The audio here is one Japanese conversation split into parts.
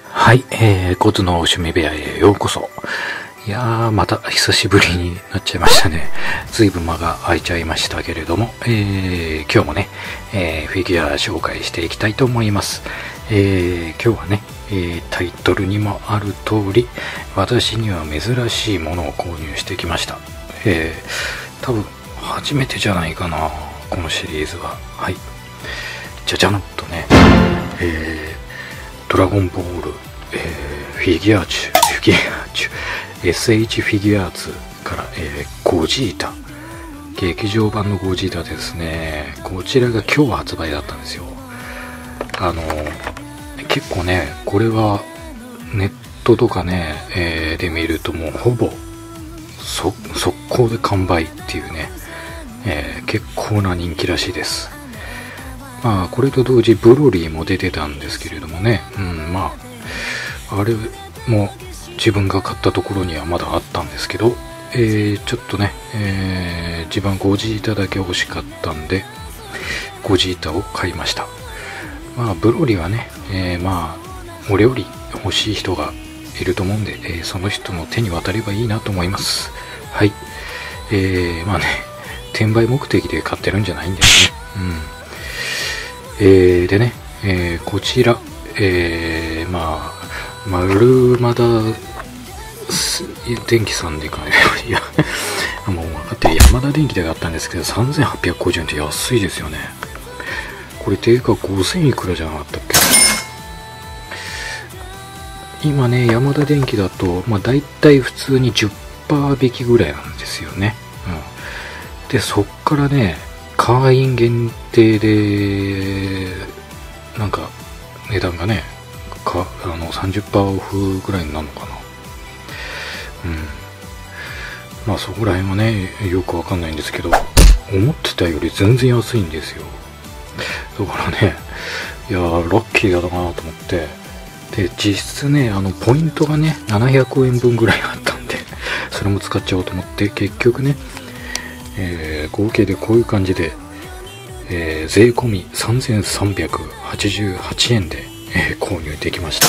はい、コツの趣味部屋へようこそ。いやー、また久しぶりになっちゃいましたね。ずいぶん間が空いちゃいましたけれども、今日もね、フィギュア紹介していきたいと思います。今日はね、タイトルにもある通り、私には珍しいものを購入してきました。多分初めてじゃないかな、このシリーズは。はい。じゃじゃんとね、ドラゴンボール、フィギュアチュ SH フィギュアーツから、ゴジータ劇場版のゴジータですね。こちらが今日発売だったんですよ。結構ね、これはネットとかね、で見るともうほぼ速攻で完売っていうね、結構な人気らしいです。まあこれと同時ブロリーも出てたんですけれどもね、まああれも自分が買ったところにはまだあったんですけど、ちょっとね、自分ゴジータだけ欲しかったんでゴジータを買いました。まあブロリーはね、まあ俺より欲しい人がいると思うんで、その人の手に渡ればいいなと思います。はい。まあね、転売目的で買ってるんじゃないんですね。でね、こちら、まあ丸まだ電機さんで買えいやもう分かってる、山田電機で買ったんですけど3850円って安いですよね。これ定価5000いくらじゃなかったっけ。今ね、山田電機だとまあ大体普通に 10% 引きぐらいなんですよね。でそっからね、会員限定でなんか値段がね30% オフぐらいになるのかな。まあそこら辺はねよくわかんないんですけど、思ってたより全然安いんですよ。だからね、いやーラッキーだなと思って、で実質ねポイントがね700円分ぐらいあったんで、それも使っちゃおうと思って結局ね、合計でこういう感じで、税込み3388円で、購入できました。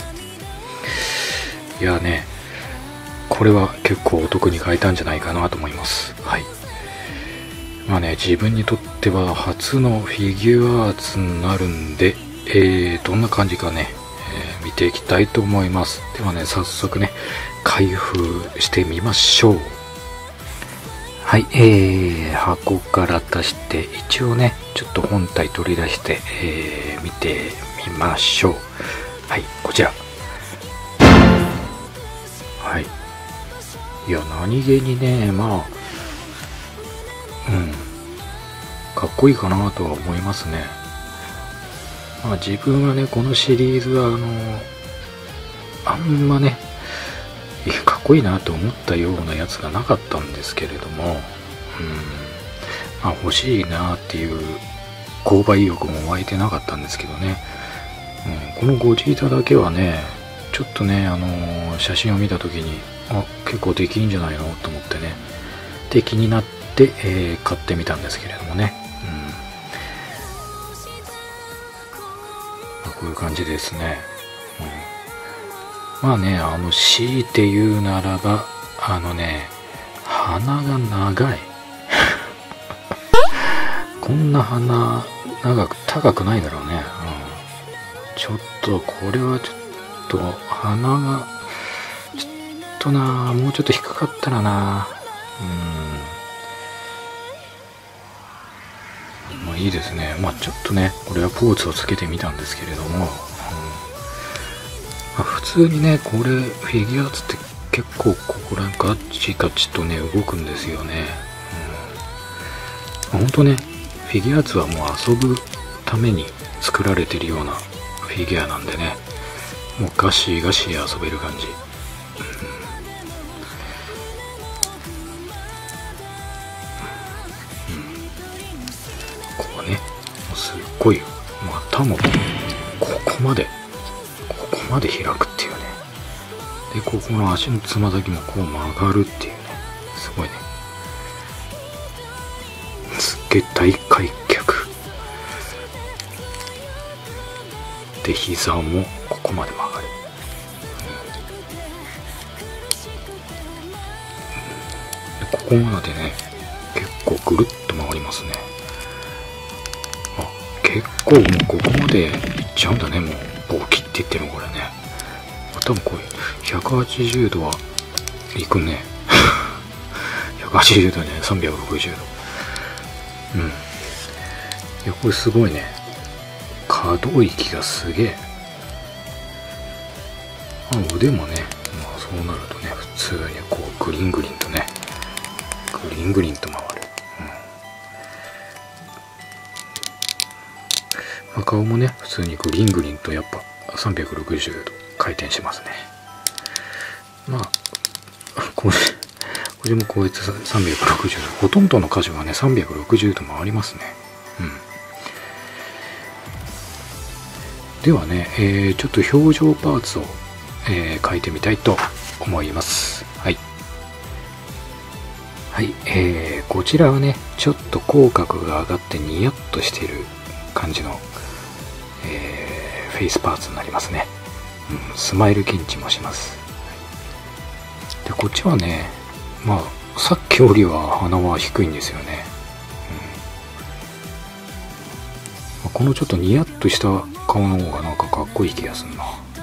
いやね、これは結構お得に買えたんじゃないかなと思います。はい。まあね、自分にとっては初のフィギュアーツになるんで、どんな感じかね、見ていきたいと思います。ではね、早速ね開封してみましょう。はい、箱から出して一応ねちょっと本体取り出して、見てみましょう。はい、こちら。はい。いや何気にね、まあかっこいいかなとは思いますね。まあ自分はねこのシリーズはあんまねかっこいいなと思ったようなやつがなかったんですけれども、まあ欲しいなっていう購買意欲も湧いてなかったんですけどね、このゴジータだけはねちょっとね写真を見た時に結構できいいんじゃないのと思ってね、で気になって、買ってみたんですけれどもね、まあ、こういう感じですね。まあね、強いて言うならば鼻が長いこんな鼻高くないだろうね。ちょっとこれはちょっと鼻がちょっとな、もうちょっと低かったらな。まあいいですね。まあちょっとねこれはポーツをつけてみたんですけれども、普通にねこれフィギュアーツって結構ここらガチガチとね動くんですよね。ほんとねフィギュアーツはもう遊ぶために作られてるようなフィギュアなんでね、もうガシガシ遊べる感じ。こうねもうすっごい股もここまで開くっていうね。でここの足のつま先もこう曲がるっていうね、すごいね、すっげえ大開脚で膝もここまで曲がる。でここまでね結構ぐるっと回りますね。あ、結構もうここまでいっちゃうんだね。もうボキっていってるのこれね。多分これ180度はいくね。180度ね、360度。うん。いや、これすごいね。可動域がすげえ。腕もね、まあそうなるとね、普通にこうグリングリンとね、グリングリンと回る。まあ、顔もね、普通にグリングリンとやっぱ360度回転しますね。まあ、これもこうやって360度。ほとんどの箇所はね、360度回りますね。ではね、ちょっと表情パーツを、書いてみたいと思います。はい。はい、こちらはね、ちょっと口角が上がってニヤッとしている感じの、フェイスパーツになりますね。スマイル検知もします。で、こっちはね、まあ、さっきよりは鼻は低いんですよね。このちょっとニヤッとした顔の方がなんかかっこいい気がするな。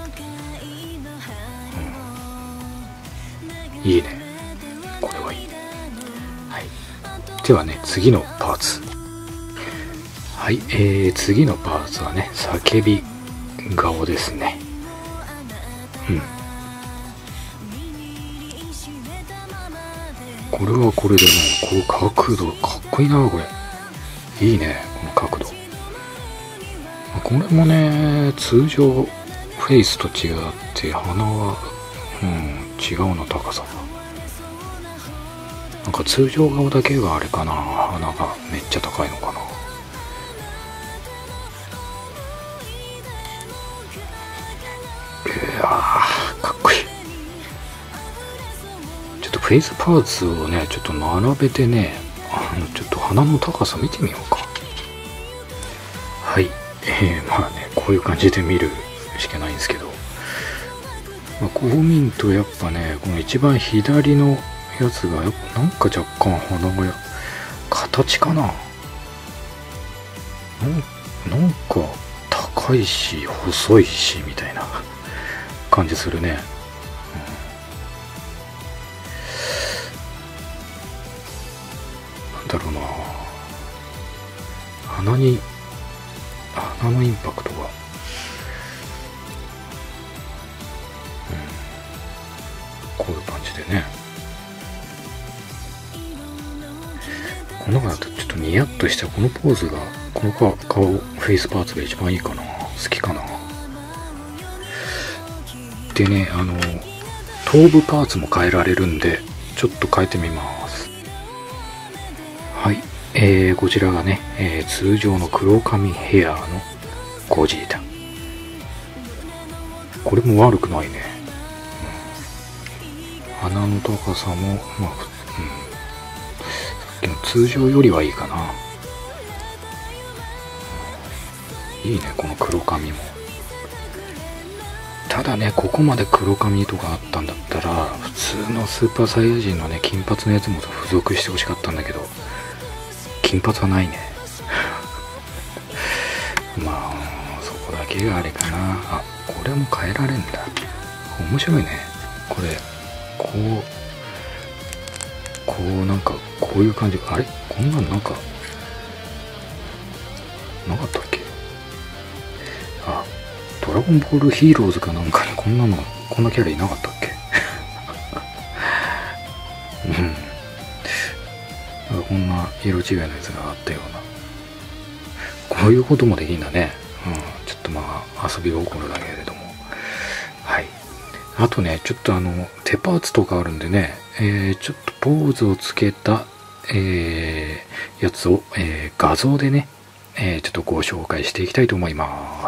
いいね。これはいい。はい。ではね、次のパーツ。はい、次のパーツはね、叫び顔ですね。これはこれでもう、この角度、かっこいいな、これ。いいね、この角度。これもね、通常フェイスと違って鼻は、違うの高さが。なんか通常顔だけがあれかな、鼻がめっちゃ高いのかな。かっこいい。ちょっとフェイスパーツをね、ちょっと並べてね、ちょっと鼻の高さ見てみようか。はい。まあね、こういう感じで見るしかないんですけど、まあ、こう見るとやっぱね、この一番左のやつがやっぱなんか若干鼻が形かな、なんか高いし細いしみたいな感じするね。なんだろうな、鼻のインパクトが、こういう感じでね、この中だとちょっとニヤッとしたこのポーズが、この顔フェイスパーツが一番いいかな、好きかな。でね、頭部パーツも変えられるんで、ちょっと変えてみます。はい、こちらがね、通常の黒髪ヘアのゴジータ。これも悪くないね。鼻の高さも、まあ、さっきの通常よりはいいかな。いいね、この黒髪も。ただね、ここまで黒髪とかあったんだったら、普通のスーパーサイヤ人のね、金髪のやつも付属してほしかったんだけど、金髪はないね。まあ、そこだけがあれかな。あ、これも変えられんだ。面白いね。これ、こうなんか、こういう感じ。あれこんなんなんか、なかったっけ？あ、ドラゴンボールヒーローズかなんかにこんなキャラいなかったっけ？なんかこんな色違いのやつがあったような。こういうこともできるんだね。ちょっとまあ遊び心だけれども。はい。あとね、ちょっと手パーツとかあるんでね、ちょっとポーズをつけた、やつを、画像でね、ちょっとご紹介していきたいと思います。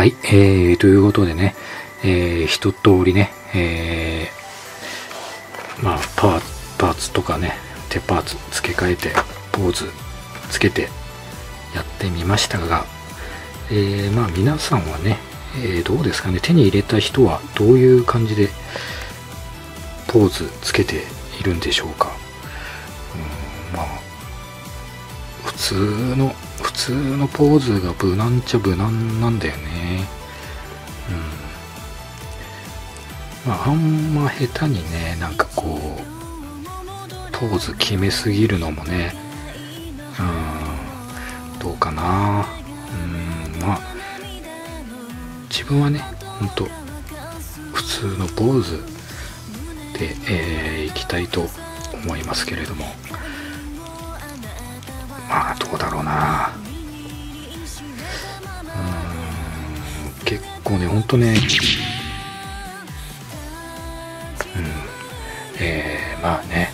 はい、ということでね、一通りね、まあパーツとかね、手パーツ付け替えてポーズつけてやってみましたが、まあ皆さんはね、どうですかね、手に入れた人はどういう感じでポーズつけているんでしょうか。まあ普通のポーズが無難っちゃ無難なんだよね。まああんま下手にね、なんかこうポーズ決めすぎるのもね、どうかな。まあ自分はね、ほんと普通のポーズで、いきたいと思いますけれども、まあどうだろうな。結構ね、ほんとね、まあね、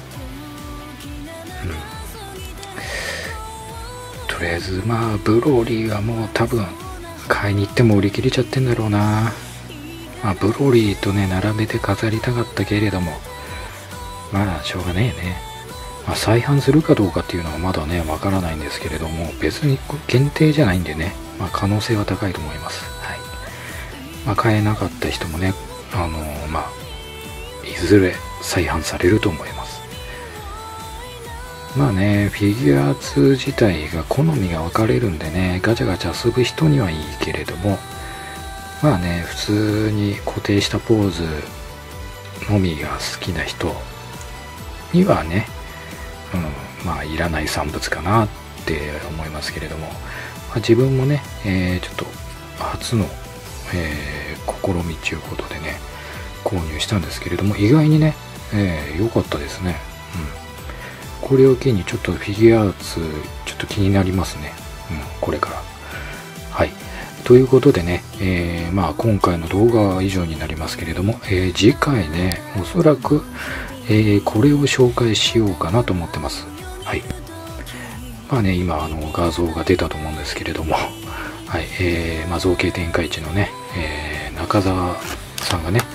とりあえずまあブローリーはもう多分買いに行っても売り切れちゃってんだろうな。まあブローリーとね並べて飾りたかったけれども、まあしょうがねえね。まあ、再販するかどうかっていうのはまだねわからないんですけれども、別に限定じゃないんでね、まあ、可能性は高いと思います。はい。まあ、買えなかった人もね、まあいずれ再販されると思います。まあね、フィギュアーツ自体が好みが分かれるんでね、ガチャガチャ遊ぶ人にはいいけれども、まあね、普通に固定したポーズのみが好きな人にはね、まあいらない産物かなって思いますけれども、まあ、自分もね、ちょっと初の、試みということでね購入したんですけれども、意外にね良かったですね。これを機にちょっとフィギュアーツちょっと気になりますね。これから。はい。ということでね、まあ今回の動画は以上になりますけれども、次回ね、おそらく、これを紹介しようかなと思ってます。はい。まあね、今画像が出たと思うんですけれども、はい、まあ造形天下一のね、中澤さんがね、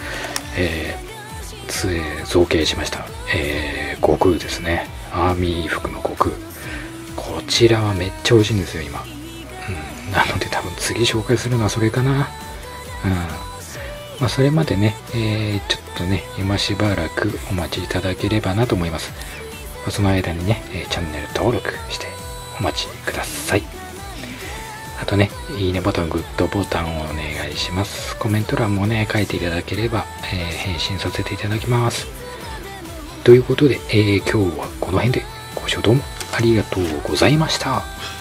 造形しました、悟空ですね。アーミー服の悟空。こちらはめっちゃ美味しいんですよ今。なので多分次紹介するのはそれかな。まあそれまでね、ちょっとね今しばらくお待ちいただければなと思います。その間にね、チャンネル登録してお待ちください。あとね、いいねボタン、グッドボタンをお願いします。コメント欄もね書いていただければ、返信させていただきます。ということで、今日はこの辺でご視聴どうもありがとうございました。